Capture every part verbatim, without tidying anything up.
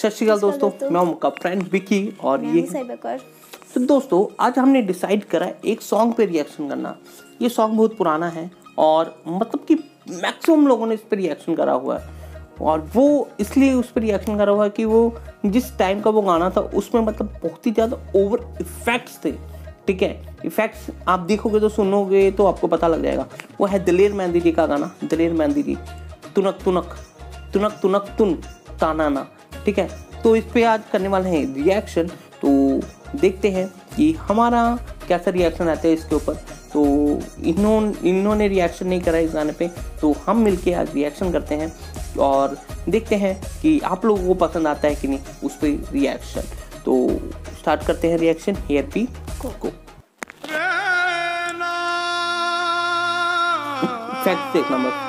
सत श्री अकाल दोस्तों, मैं हूं आपका फ्रेंड विकी और ये तो दोस्तों आज हमने डिसाइड करा एक सॉन्ग पे रिएक्शन करना। ये सॉन्ग बहुत पुराना है और मतलब कि मैक्सिमम लोगों ने इस पे रिएक्शन करा हुआ है और वो इसलिए उस पर रिएक्शन करा हुआ है कि वो जिस टाइम का वो गाना था उसमें मतलब बहुत ही ज़्यादा ओवर इफेक्ट्स थे। ठीक है, इफेक्ट्स आप देखोगे तो सुनोगे तो आपको पता लग जाएगा। वो है दिलेर मेहंदी जी का गाना, दिलेर मेहंदी जी तुनक तुनक तुनक तुनक तुन ताना ना। ठीक है, तो इस पे आज करने वाले हैं रिएक्शन। तो देखते हैं कि हमारा कैसा रिएक्शन आता है इसके ऊपर। तो इन्होंने इन्होंने रिएक्शन नहीं करा इस गाने पे, तो हम मिलके आज रिएक्शन करते हैं और देखते हैं कि आप लोगों को पसंद आता है कि नहीं उस पर रिएक्शन। तो स्टार्ट करते हैं रिएक्शन। हियर पी को फैक्ट देखना बस।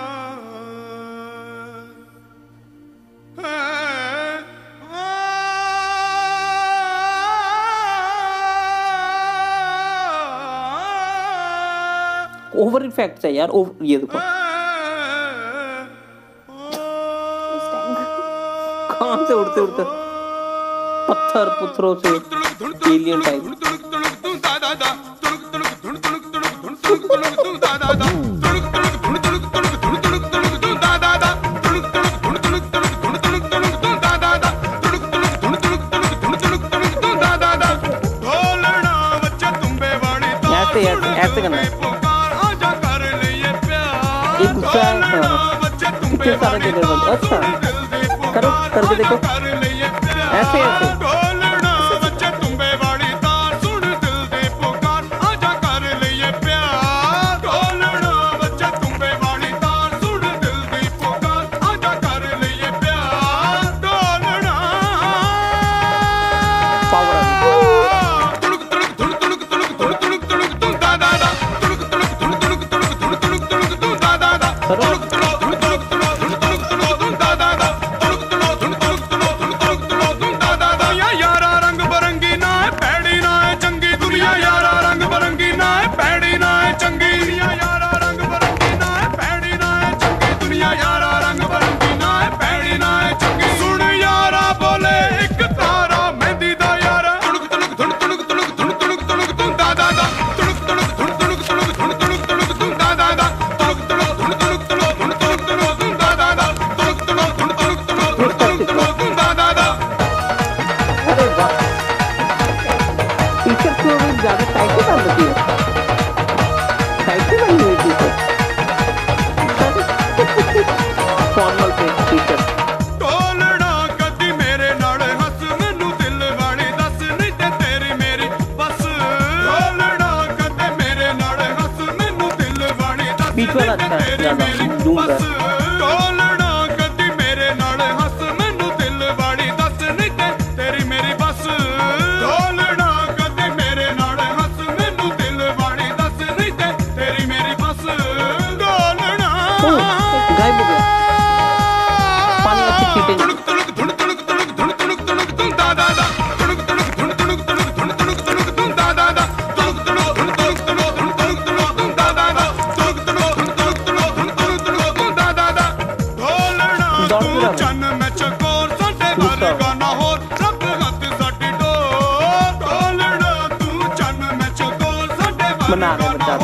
ओवर इफेक्ट है यार, ओवर ये देखो कहां से उड़ते उड़ते पत्थर पत्थरों से एलियन टाइप। ऐसे ऐसे करना है। कितने सारे जगह बंद। अच्छा करो, करके देखो ऐसे ऐसे। ज़्यादा टाइट ही बन रही है, टाइट ही बनी हुई थी फॉर्मल पे टी-शर्ट। टोलना कदी मेरे नाल हस मैनू दिल वाली दस नहीं ते तेरी मेरी बस। टोलना कदी मेरे नाल हस मैनू दिल वाली दस बीच वाला अच्छा है ज़्यादा जूम कर। टोलना कदी मेरे नाल हस मैनू दिल वाली दस नहीं ते तेरी मेरी बस। गायब हो गया पानी अच्छी छीटेंगे। बना रहे बच्चा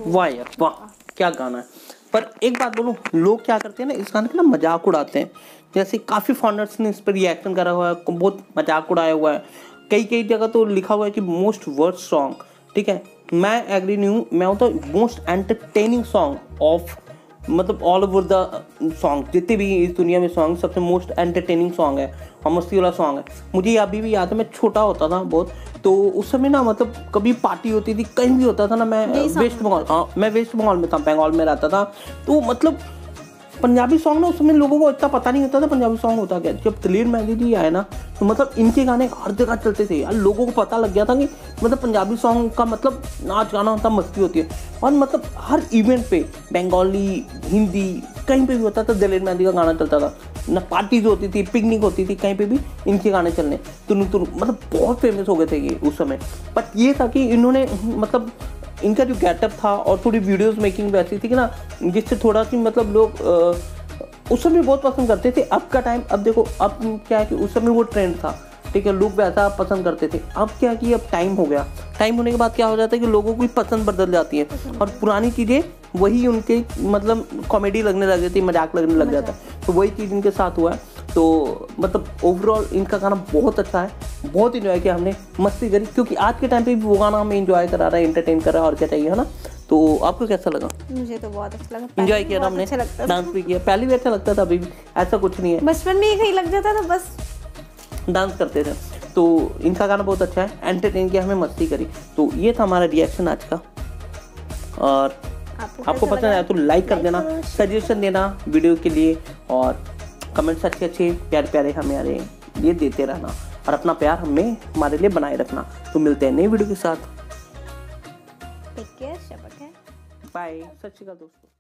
वाह यार वाह, क्या गाना है। पर एक बात बोलूं, लोग क्या करते हैं ना, इस गाने का ना मजाक उड़ाते हैं। जैसे काफ़ी फॉन्डर्स ने इस पर रिएक्शन करा हुआ है, बहुत मजाक उड़ाया हुआ है। कई कई जगह तो लिखा हुआ है कि मोस्ट वर्स्ट सॉन्ग। ठीक है, मैं एग्री नहीं हूँ। मैं होता मोस्ट एंटरटेनिंग सॉन्ग ऑफ, मतलब ऑल ओवर द सॉन्ग, जितने भी इस दुनिया में सॉन्ग, सबसे मोस्ट एंटरटेनिंग सॉन्ग है और मस्ती वाला सॉन्ग है। मुझे अभी भी याद है, मैं छोटा होता था बहुत, तो उस समय ना मतलब कभी पार्टी होती थी, कहीं भी होता था ना, मैं वेस्ट बंगाल, हाँ मैं वेस्ट बंगाल में था, बंगाल में रहता था। तो मतलब पंजाबी सॉन्ग ना उस समय लोगों को इतना पता नहीं होता था पंजाबी सॉन्ग होता क्या। जब दिलेर मेहंदी जी आए ना, तो मतलब इनके गाने हर जगह चलते थे यार। लोगों को पता लग गया था कि मतलब पंजाबी सॉन्ग का मतलब नाच गाना होता, मस्ती होती है। और मतलब हर इवेंट पे बंगाली, हिंदी, कहीं पे भी होता था दिलेर मेहंदी का गाना चलता था ना। पार्टीज होती थी, पिकनिक होती थी, कहीं पे भी इनके गाने चलने, तुनुक तुनुक, मतलब बहुत फेमस हो गए थे ये उस समय। बट ये था कि इन्होंने मतलब इनका जो गेटअप था और थोड़ी वीडियोस मेकिंग वैसी थी कि ना, जिससे थोड़ा सी मतलब लोग उस समय बहुत पसंद करते थे। अब का टाइम, अब देखो अब क्या है कि उस समय वो ट्रेंड था, ठीक है, लोग वैसा पसंद करते थे। अब क्या है कि अब टाइम हो गया, टाइम होने के बाद क्या हो जाता है कि लोगों की पसंद बदल जाती है और पुरानी चीज़ें वही उनके मतलब कॉमेडी लगने लग जाती है, मजाक लगने लग जाता है। तो वही चीज़ इनके साथ हुआ है। तो मतलब ओवरऑल इनका गाना बहुत अच्छा है, बहुत इंजॉय किया हमने, मस्ती करी, क्योंकि आज के टाइम पे भी वो गाना हमें इंजॉय करा रहा है, एंटरटेन कर रहा है, और क्या चाहिए, है ना। तो आपको कैसा लगा? मुझे तो बहुत अच्छा लगा, इंजॉय किया ना हमने, डांस भी किया। पहले भी अच्छा लगता था, अभी भी ऐसा कुछ नहीं है, बचपन में ही लग जाता था, बस डांस करते थे। तो इनका गाना बहुत अच्छा है, एंटरटेन किया, हमें मस्ती करी। तो ये था हमारा रिएक्शन आज का। और आपको, आपको पसंद आया तो लाइक कर देना, सजेशन देना वीडियो के लिए, और कमेंट्स अच्छे अच्छे प्यारे प्यारे हमारे ये देते रहना, और अपना प्यार हमें हमारे लिए बनाए रखना। तो मिलते हैं नई वीडियो के साथ। टेक केयर, शबक है, बाय, सत श्री अकाल दोस्तों।